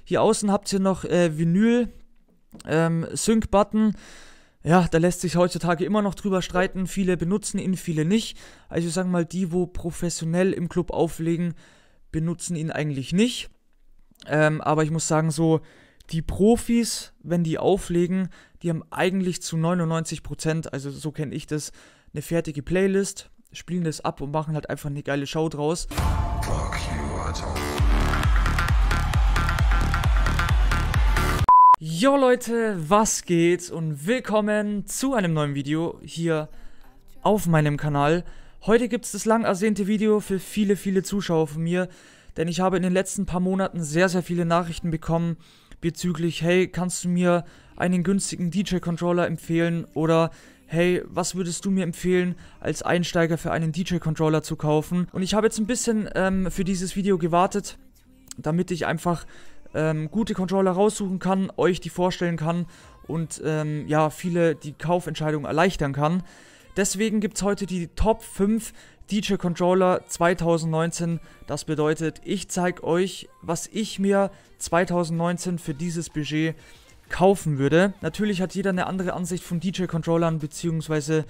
Hier außen habt ihr noch Vinyl, Sync-Button. Ja, da lässt sich heutzutage immer noch drüber streiten. Viele benutzen ihn, viele nicht. Also sagen wir mal, die, wo professionell im Club auflegen, benutzen ihn eigentlich nicht. Aber ich muss sagen, so die Profis, wenn die auflegen, die haben eigentlich zu 99%, also so kenne ich das, eine fertige Playlist, spielen das ab und machen halt einfach eine geile Show draus. Jo Leute, was geht und willkommen zu einem neuen Video hier auf meinem Kanal. Heute gibt es das lang ersehnte Video für viele, viele Zuschauer von mir, denn ich habe in den letzten paar Monaten sehr, sehr viele Nachrichten bekommen bezüglich, hey, kannst du mir einen günstigen DJ-Controller empfehlen oder hey, was würdest du mir empfehlen, als Einsteiger für einen DJ-Controller zu kaufen? Und ich habe jetzt ein bisschen für dieses Video gewartet, damit ich einfach gute Controller raussuchen kann, euch die vorstellen kann und ja, viele die Kaufentscheidung erleichtern kann. Deswegen gibt es heute die Top 5 DJ-Controller 2019. Das bedeutet, ich zeige euch, was ich mir 2019 für dieses Budget kaufen würde. Natürlich hat jeder eine andere Ansicht von DJ-Controllern, beziehungsweise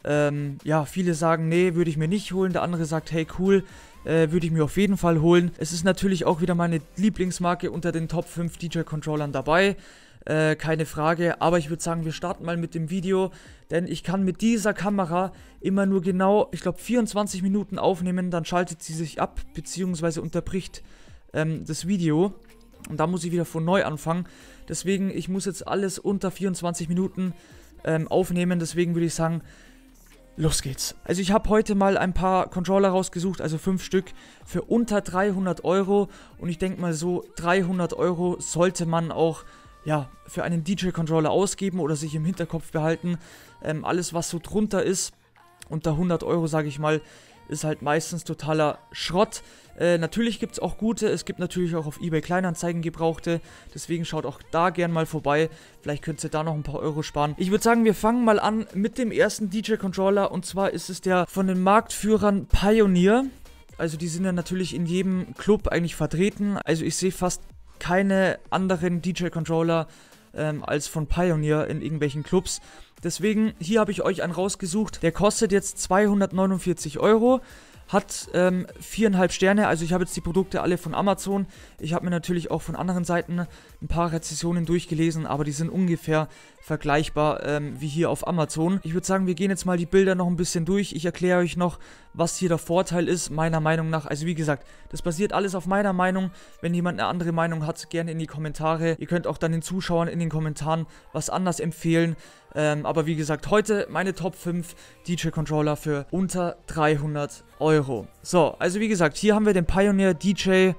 ja, viele sagen, nee, würde ich mir nicht holen. Der andere sagt, hey, cool, würde ich mir auf jeden Fall holen. Es ist natürlich auch wieder meine Lieblingsmarke unter den Top 5 DJ-Controllern dabei. Keine Frage, aber ich würde sagen, wir starten mal mit dem Video, denn ich kann mit dieser Kamera immer nur genau, ich glaube 24 Minuten aufnehmen, dann schaltet sie sich ab, beziehungsweise unterbricht das Video und da muss ich wieder von neu anfangen. Deswegen, ich muss jetzt alles unter 24 Minuten aufnehmen, deswegen würde ich sagen, los geht's. Also ich habe heute mal ein paar Controller rausgesucht, also 5 Stück für unter 300 Euro und ich denke mal so 300 Euro sollte man auch ja, für einen DJ-Controller ausgeben oder sich im Hinterkopf behalten. Alles, was so drunter ist, unter 100 Euro, sage ich mal, ist halt meistens totaler Schrott. Natürlich gibt es auch gute, es gibt natürlich auch auf eBay Kleinanzeigen gebrauchte, deswegen schaut auch da gern mal vorbei, vielleicht könnt ihr da noch ein paar Euro sparen. Ich würde sagen, wir fangen mal an mit dem ersten DJ-Controller und zwar ist es der von den Marktführern Pioneer. Also die sind ja natürlich in jedem Club eigentlich vertreten, also ich sehe fast keine anderen DJ-Controller als von Pioneer in irgendwelchen Clubs. Deswegen, hier habe ich euch einen rausgesucht. Der kostet jetzt 249 Euro. Hat 4,5 Sterne, also ich habe jetzt die Produkte alle von Amazon. Ich habe mir natürlich auch von anderen Seiten ein paar Rezensionen durchgelesen, aber die sind ungefähr vergleichbar wie hier auf Amazon. Ich würde sagen, wir gehen jetzt mal die Bilder noch ein bisschen durch. Ich erkläre euch noch, was hier der Vorteil ist, meiner Meinung nach. Also wie gesagt, das basiert alles auf meiner Meinung. Wenn jemand eine andere Meinung hat, gerne in die Kommentare. Ihr könnt auch dann den Zuschauern in den Kommentaren was anders empfehlen. Aber wie gesagt, heute meine Top 5 DJ-Controller für unter 300 Euro. So, also wie gesagt, hier haben wir den Pioneer DJ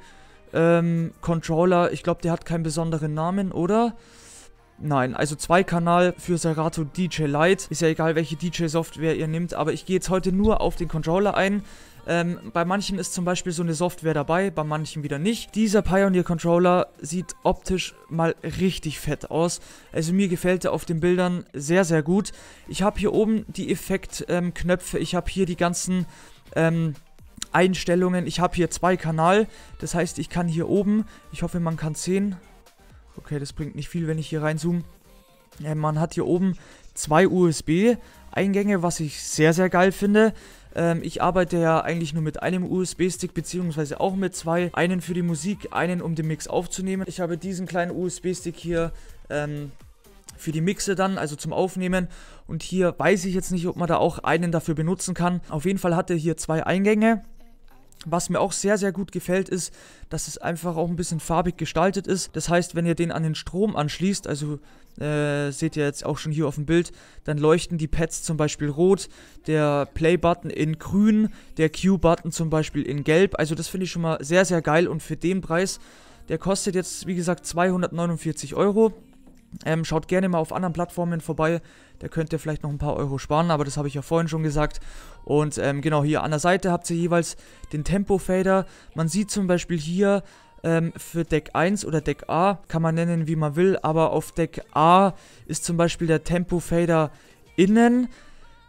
Controller. Ich glaube, der hat keinen besonderen Namen, oder? Nein, also 2-Kanal für Serato DJ Lite. Ist ja egal, welche DJ-Software ihr nehmt, aber ich gehe jetzt heute nur auf den Controller ein. Bei manchen ist zum Beispiel so eine Software dabei, bei manchen wieder nicht. Dieser Pioneer Controller sieht optisch mal richtig fett aus. Also mir gefällt er auf den Bildern sehr, sehr gut. Ich habe hier oben die Effektknöpfe, ich habe hier die ganzen Einstellungen. Ich habe hier 2 Kanal, das heißt, ich kann hier oben, ich hoffe, man kann es sehen. Okay, das bringt nicht viel, wenn ich hier reinzoome. Man hat hier oben 2 USB-Eingänge, was ich sehr, sehr geil finde. Ich arbeite ja eigentlich nur mit einem USB-Stick, beziehungsweise auch mit 2. Einen für die Musik, einen um den Mix aufzunehmen. Ich habe diesen kleinen USB-Stick hier für die Mixe dann, also zum Aufnehmen. Und hier weiß ich jetzt nicht, ob man da auch einen dafür benutzen kann. Auf jeden Fall hat er hier 2 Eingänge. Was mir auch sehr, sehr gut gefällt, ist, dass es einfach auch ein bisschen farbig gestaltet ist. Das heißt, wenn ihr den an den Strom anschließt, also seht ihr jetzt auch schon hier auf dem Bild, dann leuchten die Pads zum Beispiel rot, der Play-Button in grün, der Q-Button zum Beispiel in gelb. Also das finde ich schon mal sehr, sehr geil und für den Preis, der kostet jetzt, wie gesagt, 249 Euro. Schaut gerne mal auf anderen Plattformen vorbei, da könnt ihr vielleicht noch ein paar Euro sparen, aber das habe ich ja vorhin schon gesagt. Und genau, hier an der Seite habt ihr jeweils den Tempo-Fader. Man sieht zum Beispiel hier für Deck 1 oder Deck A, kann man nennen wie man will, aber auf Deck A ist zum Beispiel der Tempo-Fader innen.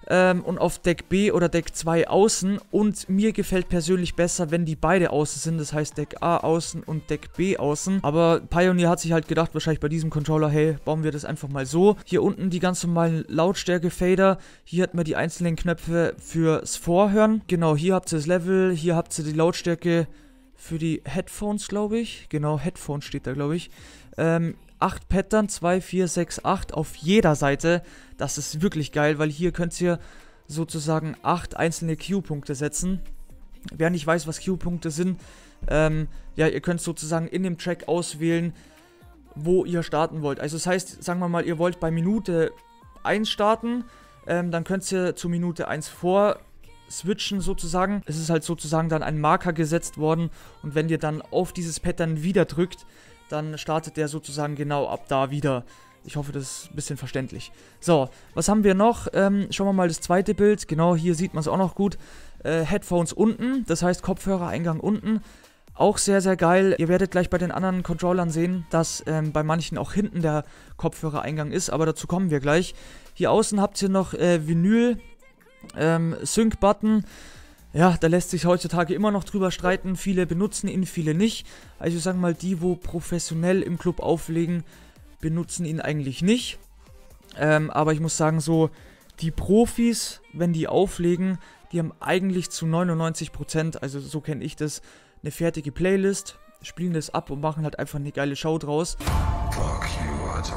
und auf Deck B oder Deck 2 außen. Und mir gefällt persönlich besser, wenn die beide außen sind. Das heißt Deck A außen und Deck B außen. Aber Pioneer hat sich halt gedacht, wahrscheinlich bei diesem Controller, hey, bauen wir das einfach mal so. Hier unten die ganz normalen Lautstärke-Fader. Hier hat man die einzelnen Knöpfe fürs Vorhören. Genau, hier habt ihr das Level, hier habt ihr die Lautstärke für die Headphones, glaube ich. Genau, Headphones steht da, glaube ich. 8 Pattern, 2, 4, 6, 8 auf jeder Seite. Das ist wirklich geil, weil hier könnt ihr sozusagen 8 einzelne Q-Punkte setzen. Wer nicht weiß, was Q-Punkte sind, ja, ihr könnt sozusagen in dem Track auswählen, wo ihr starten wollt. Also das heißt, sagen wir mal, ihr wollt bei Minute 1 starten, dann könnt ihr zu Minute 1 vor switchen sozusagen. Es ist halt sozusagen dann ein Marker gesetzt worden und wenn ihr dann auf dieses Pattern wieder drückt, dann startet der sozusagen genau ab da wieder. Ich hoffe, das ist ein bisschen verständlich. So, was haben wir noch? Schauen wir mal das zweite Bild. Genau, hier sieht man es auch noch gut. Headphones unten, das heißt Kopfhörereingang unten. Auch sehr, sehr geil. Ihr werdet gleich bei den anderen Controllern sehen, dass bei manchen auch hinten der Kopfhörereingang ist, aber dazu kommen wir gleich. Hier außen habt ihr noch Vinyl, Sync-Button. Ja, da lässt sich heutzutage immer noch drüber streiten. Viele benutzen ihn, viele nicht. Also ich sage mal, die, wo professionell im Club auflegen, benutzen ihn eigentlich nicht. Aber ich muss sagen, so die Profis, wenn die auflegen, die haben eigentlich zu 99%, also so kenne ich das, eine fertige Playlist, spielen das ab und machen halt einfach eine geile Show draus. Fuck you, Alter.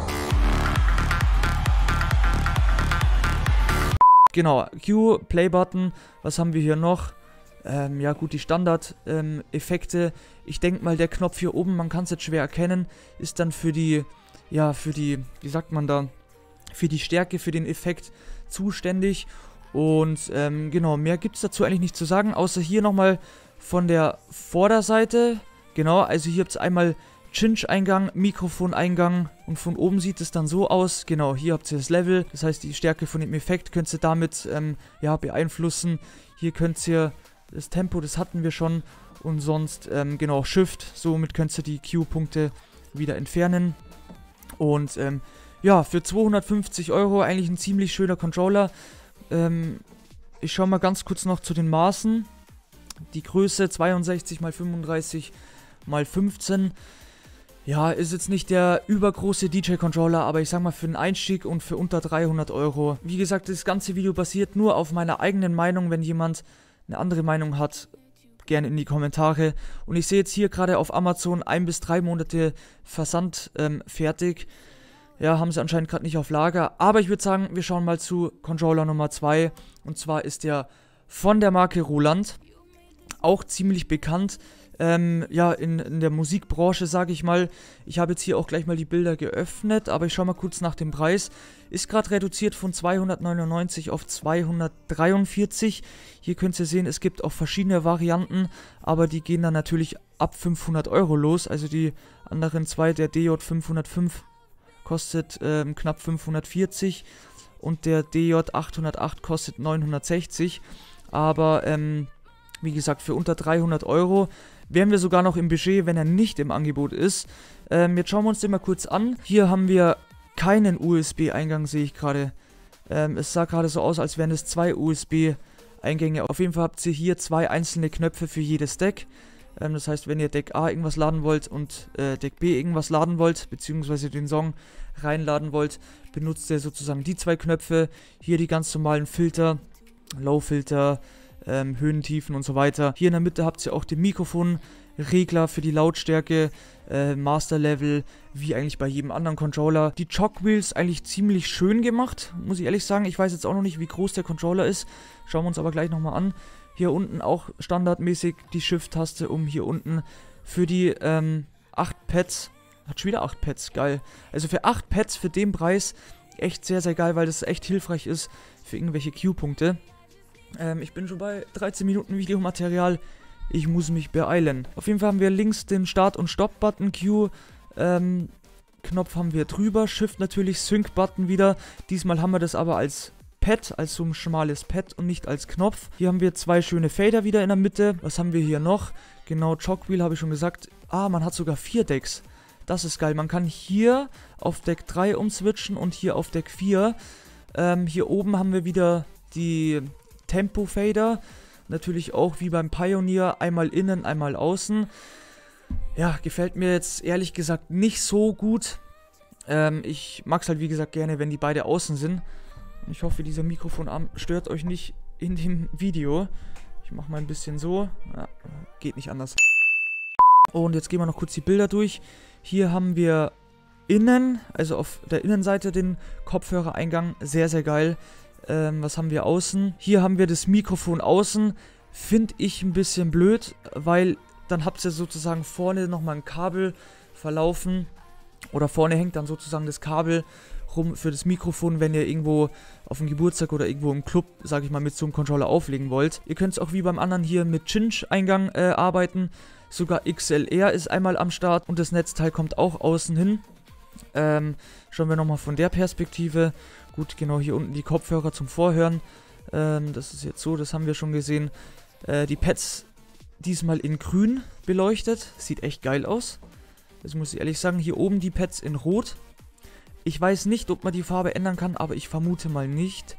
Genau, Q, Play-Button, was haben wir hier noch? Ja gut, die Standard-Effekte. Ich denke mal, der Knopf hier oben, man kann es jetzt schwer erkennen, ist dann für die, wie sagt man da, für die Stärke, für den Effekt zuständig. Und genau, mehr gibt es dazu eigentlich nicht zu sagen, außer hier nochmal von der Vorderseite. Genau, also hier habt ihr einmal Cinch-Eingang, Mikrofon-Eingang und von oben sieht es dann so aus. Genau, hier habt ihr das Level, das heißt die Stärke von dem Effekt könnt ihr damit ja, beeinflussen. Hier könnt ihr das Tempo, das hatten wir schon und sonst genau Shift, somit könnt ihr die Q-Punkte wieder entfernen. Und ja, für 250 € eigentlich ein ziemlich schöner Controller. Ich schaue mal ganz kurz noch zu den Maßen. Die Größe 62 x 35 x 15. Ja, ist jetzt nicht der übergroße DJ-Controller, aber ich sag mal für den Einstieg und für unter 300 €. Wie gesagt, das ganze Video basiert nur auf meiner eigenen Meinung. Wenn jemand eine andere Meinung hat, gerne in die Kommentare. Und ich sehe jetzt hier gerade auf Amazon 1 bis 3 Monate Versand fertig. Ja, haben sie anscheinend gerade nicht auf Lager. Aber ich würde sagen, wir schauen mal zu Controller Nummer 2. Und zwar ist der von der Marke Roland. Auch ziemlich bekannt. Ja, in der Musikbranche, sage ich mal. Ich habe jetzt hier auch gleich mal die Bilder geöffnet, aber ich schaue mal kurz nach dem Preis. Ist gerade reduziert von 299 auf 243. Hier könnt ihr sehen, es gibt auch verschiedene Varianten, aber die gehen dann natürlich ab 500 € los. Also die anderen zwei, der DJ 505 kostet knapp 540 und der DJ 808 kostet 960. Aber wie gesagt, für unter 300 € wären wir sogar noch im Budget, wenn er nicht im Angebot ist. Jetzt schauen wir uns den mal kurz an. Hier haben wir keinen USB-Eingang, sehe ich gerade. Es sah gerade so aus, als wären es 2 USB-Eingänge. Auf jeden Fall habt ihr hier 2 einzelne Knöpfe für jedes Deck. Das heißt, wenn ihr Deck A irgendwas laden wollt und Deck B irgendwas laden wollt, beziehungsweise den Song reinladen wollt, benutzt ihr sozusagen die 2 Knöpfe. Hier die ganz normalen Filter, Low-Filter, Höhen, Tiefen und so weiter. Hier in der Mitte habt ihr auch den Mikrofonregler für die Lautstärke, Master Level, wie eigentlich bei jedem anderen Controller. Die Jogwheels eigentlich ziemlich schön gemacht, muss ich ehrlich sagen. Ich weiß jetzt auch noch nicht, wie groß der Controller ist. Schauen wir uns aber gleich nochmal an. Hier unten auch standardmäßig die Shift-Taste, um hier unten für die 8 Pads, hat schon wieder 8 Pads, geil. Also für 8 Pads für den Preis echt sehr, sehr geil, weil das echt hilfreich ist für irgendwelche Q-Punkte. Ich bin schon bei 13 Minuten Videomaterial. Ich muss mich beeilen. Auf jeden Fall haben wir links den Start- und Stopp-Button. Q, Knopf haben wir drüber. Shift natürlich, Sync-Button wieder. Diesmal haben wir das aber als Pad, als so ein schmales Pad und nicht als Knopf. Hier haben wir 2 schöne Fader wieder in der Mitte. Was haben wir hier noch? Genau, Jogwheel habe ich schon gesagt. Ah, man hat sogar 4 Decks. Das ist geil. Man kann hier auf Deck 3 umswitchen und hier auf Deck 4. Hier oben haben wir wieder die Tempo Fader. Natürlich auch wie beim Pioneer, einmal innen, einmal außen. Ja, gefällt mir jetzt ehrlich gesagt nicht so gut. Ich mag es halt wie gesagt gerne, wenn die beide außen sind. Ich hoffe, dieser Mikrofonarm stört euch nicht in dem Video. Ich mache mal ein bisschen so. Ja, geht nicht anders. Und jetzt gehen wir noch kurz die Bilder durch. Hier haben wir innen, also auf der Innenseite den Kopfhörereingang. Sehr, sehr geil. Was haben wir außen? Hier haben wir das Mikrofon außen. Finde ich ein bisschen blöd, weil dann habt ihr sozusagen vorne nochmal ein Kabel verlaufen. Oder vorne hängt dann sozusagen das Kabel rum für das Mikrofon, wenn ihr irgendwo auf dem Geburtstag oder irgendwo im Club, sage ich mal, mit so einem Controller auflegen wollt. Ihr könnt es auch wie beim anderen hier mit Cinch-Eingang arbeiten. Sogar XLR ist einmal am Start und das Netzteil kommt auch außen hin. Schauen wir nochmal von der Perspektive. Gut, genau hier unten die Kopfhörer zum Vorhören. Das ist jetzt so, das haben wir schon gesehen. Die Pads diesmal in grün beleuchtet. Sieht echt geil aus. Das muss ich ehrlich sagen. Hier oben die Pads in rot. Ich weiß nicht, ob man die Farbe ändern kann, aber ich vermute mal nicht.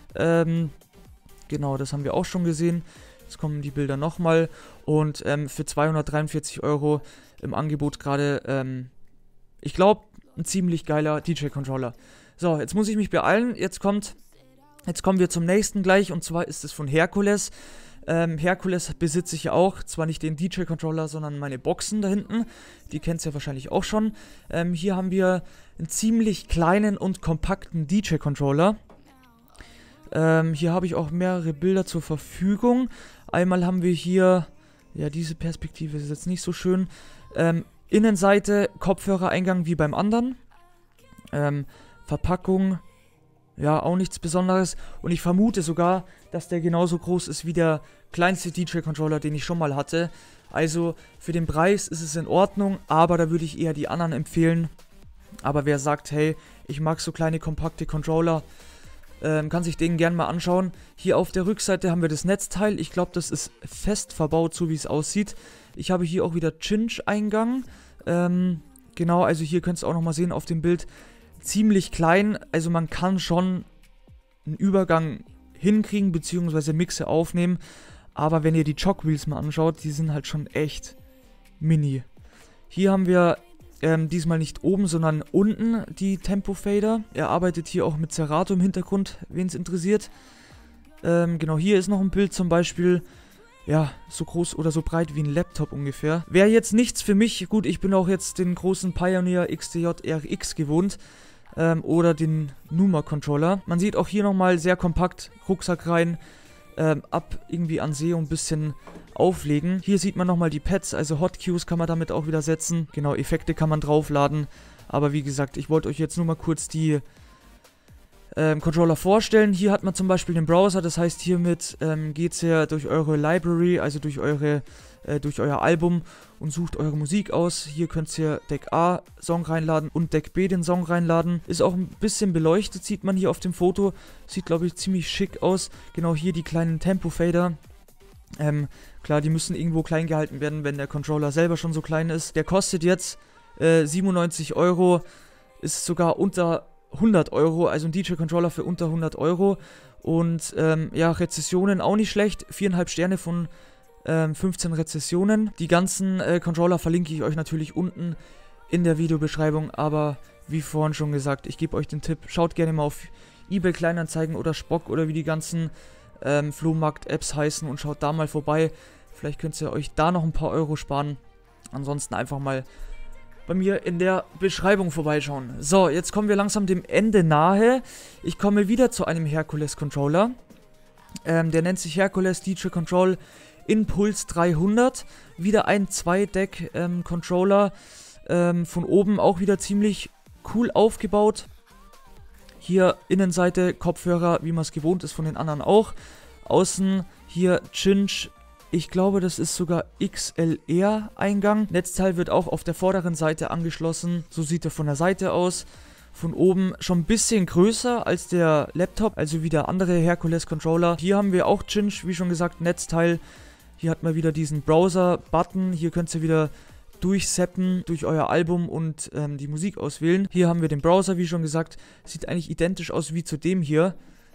Genau, das haben wir auch schon gesehen. Jetzt kommen die Bilder nochmal. Und für 243 € im Angebot gerade, ich glaube, ein ziemlich geiler DJ-Controller. So, jetzt muss ich mich beeilen. Jetzt kommen wir zum nächsten gleich. Und zwar ist es von Hercules. Hercules besitze ich ja auch. Zwar nicht den DJ-Controller, sondern meine Boxen da hinten. Die kennt ihr ja wahrscheinlich auch schon. Hier haben wir einen ziemlich kleinen und kompakten DJ-Controller. Hier habe ich auch mehrere Bilder zur Verfügung. Einmal haben wir hier, ja, diese Perspektive ist jetzt nicht so schön. Innenseite, Kopfhörereingang wie beim anderen. Verpackung, ja, auch nichts Besonderes. Und ich vermute sogar, dass der genauso groß ist wie der kleinste DJ-Controller, den ich schon mal hatte. Also für den Preis ist es in Ordnung, aber da würde ich eher die anderen empfehlen. Aber wer sagt, hey, ich mag so kleine, kompakte Controller, kann sich den gerne mal anschauen. Hier auf der Rückseite haben wir das Netzteil. Ich glaube, das ist fest verbaut, so wie es aussieht. Ich habe hier auch wieder Cinch-Eingang. Genau, also hier könnt ihr auch nochmal sehen auf dem Bild. Ziemlich klein, also man kann schon einen Übergang hinkriegen, beziehungsweise Mixe aufnehmen. Aber wenn ihr die Jogwheels mal anschaut, die sind halt schon echt mini. Hier haben wir diesmal nicht oben, sondern unten die Tempo Fader. Er arbeitet hier auch mit Serato im Hintergrund, wen es interessiert. Genau, hier ist noch ein Bild zum Beispiel, ja, so groß oder so breit wie ein Laptop ungefähr. Wäre jetzt nichts für mich. Gut, ich bin auch jetzt den großen Pioneer XTJ RX gewohnt. Oder den Numa Controller. Man sieht auch hier nochmal sehr kompakt, Rucksack rein, ab irgendwie an See und ein bisschen auflegen. Hier sieht man nochmal die Pads, also Hotkeys kann man damit auch wieder setzen. Genau, Effekte kann man draufladen. Aber wie gesagt, ich wollte euch jetzt nur mal kurz die Controller vorstellen. Hier hat man zum Beispiel den Browser, das heißt hiermit geht ihr durch eure Library, also durch euer Album und sucht eure Musik aus. Hier könnt ihr Deck A Song reinladen und Deck B den Song reinladen. Ist auch ein bisschen beleuchtet, sieht man hier auf dem Foto. Sieht, glaube ich, ziemlich schick aus. Genau hier die kleinen Tempo Fader. Klar, die müssen irgendwo klein gehalten werden, wenn der Controller selber schon so klein ist. Der kostet jetzt 97 €, ist sogar unter 100 €, also ein DJ-Controller für unter 100 €. Und ja, Rezessionen auch nicht schlecht. 4,5 Sterne von 15 Rezessionen. Die ganzen Controller verlinke ich euch natürlich unten in der Videobeschreibung. Aber wie vorhin schon gesagt, ich gebe euch den Tipp, schaut gerne mal auf eBay Kleinanzeigen oder Spock oder wie die ganzen Flohmarkt-Apps heißen und schaut da mal vorbei. Vielleicht könnt ihr euch da noch ein paar Euro sparen. Ansonsten einfach mal bei mir in der Beschreibung vorbeischauen. So, jetzt kommen wir langsam dem Ende nahe. Ich komme wieder zu einem Hercules Controller. Der nennt sich Hercules DJ Control Impulse 300. Wieder ein 2-Deck Controller. Von oben auch wieder ziemlich cool aufgebaut. Hier Innenseite Kopfhörer, wie man es gewohnt ist von den anderen auch. Außen hier Cinch. Ich glaube, das ist sogar XLR-Eingang. Netzteil wird auch auf der vorderen Seite angeschlossen. So sieht er von der Seite aus. Von oben schon ein bisschen größer als der Laptop, also wie der andere Hercules-Controller. Hier haben wir auch Cinch, wie schon gesagt, Netzteil. Hier hat man wieder diesen Browser-Button. Hier könnt ihr wieder durchseppen durch euer Album und die Musik auswählen. Hier haben wir den Browser, wie schon gesagt. Sieht eigentlich identisch aus wie zu dem hier.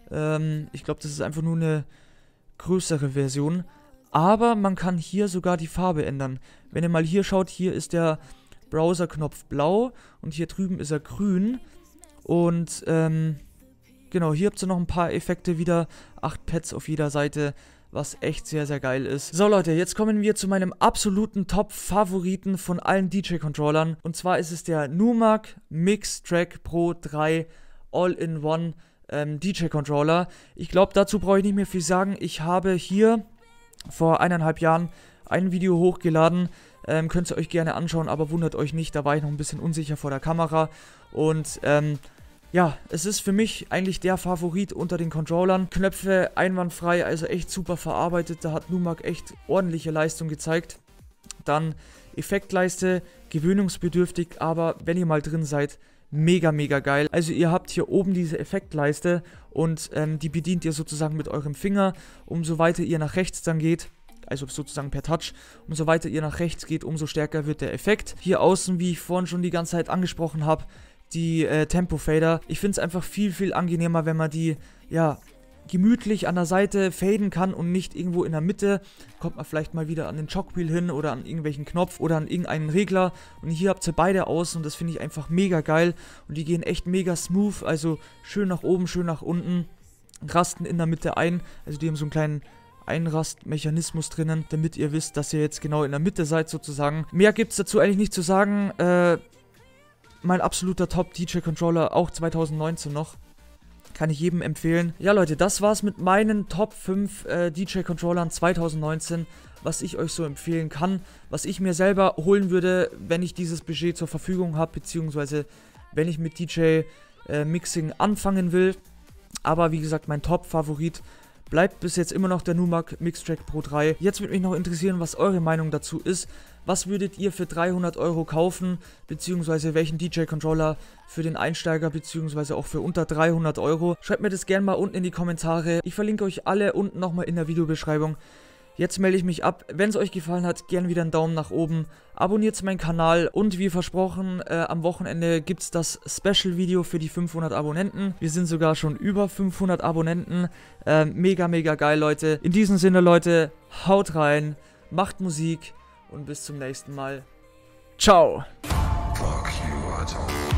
Ich glaube, das ist einfach nur eine größere Version. Aber man kann hier sogar die Farbe ändern. Wenn ihr mal hier schaut, hier ist der Browser-Knopf blau und hier drüben ist er grün. Und genau, hier habt ihr noch ein paar Effekte wieder. 8 Pads auf jeder Seite, was echt sehr, sehr geil ist. So Leute, jetzt kommen wir zu meinem absoluten Top-Favoriten von allen DJ-Controllern. Und zwar ist es der Numark Mix-Track Pro 3 All-in-One DJ-Controller. Ich glaube, dazu brauche ich nicht mehr viel sagen. Ich habe hier vor 1,5 Jahren ein Video hochgeladen. Könnt ihr euch gerne anschauen, aber wundert euch nicht, da war ich noch ein bisschen unsicher vor der Kamera. Und ja, es ist für mich eigentlich der Favorit unter den Controllern. Knöpfe einwandfrei, also echt super verarbeitet. Da hat Numark echt ordentliche Leistung gezeigt. Dann Effektleiste, gewöhnungsbedürftig, aber wenn ihr mal drin seid, mega, mega geil. Also ihr habt hier oben diese Effektleiste und die bedient ihr sozusagen mit eurem Finger. Umso weiter ihr nach rechts dann geht, also sozusagen per Touch, umso weiter ihr nach rechts geht, umso stärker wird der Effekt. Hier außen, wie ich vorhin schon die ganze Zeit angesprochen habe, die Tempo-Fader. Ich finde es einfach viel, viel angenehmer, wenn man die, ja, gemütlich an der Seite faden kann und nicht irgendwo in der Mitte. Kommt man vielleicht mal wieder an den Jogwheel hin oder an irgendwelchen Knopf oder an irgendeinen Regler. Und hier habt ihr beide aus und das finde ich einfach mega geil. Und die gehen echt mega smooth, also schön nach oben, schön nach unten. Rasten in der Mitte ein, also die haben so einen kleinen Einrastmechanismus drinnen, damit ihr wisst, dass ihr jetzt genau in der Mitte seid sozusagen. Mehr gibt es dazu eigentlich nicht zu sagen. Mein absoluter Top-DJ-Controller, auch 2019 noch. Kann ich jedem empfehlen. Ja Leute, das war's mit meinen Top 5 DJ-Controllern 2019, was ich euch so empfehlen kann, was ich mir selber holen würde, wenn ich dieses Budget zur Verfügung habe, beziehungsweise wenn ich mit DJ-Mixing anfangen will. Aber wie gesagt, mein Top-Favorit bleibt bis jetzt immer noch der Numark Mix-Track Pro 3. Jetzt würde mich noch interessieren, was eure Meinung dazu ist. Was würdet ihr für 300 € kaufen, beziehungsweise welchen DJ-Controller für den Einsteiger, beziehungsweise auch für unter 300 €? Schreibt mir das gerne mal unten in die Kommentare. Ich verlinke euch alle unten nochmal in der Videobeschreibung. Jetzt melde ich mich ab. Wenn es euch gefallen hat, gerne wieder einen Daumen nach oben. Abonniert meinen Kanal und wie versprochen, am Wochenende gibt es das Special-Video für die 500 Abonnenten. Wir sind sogar schon über 500 Abonnenten. Mega, mega geil, Leute. In diesem Sinne, Leute, haut rein, macht Musik und bis zum nächsten Mal. Ciao.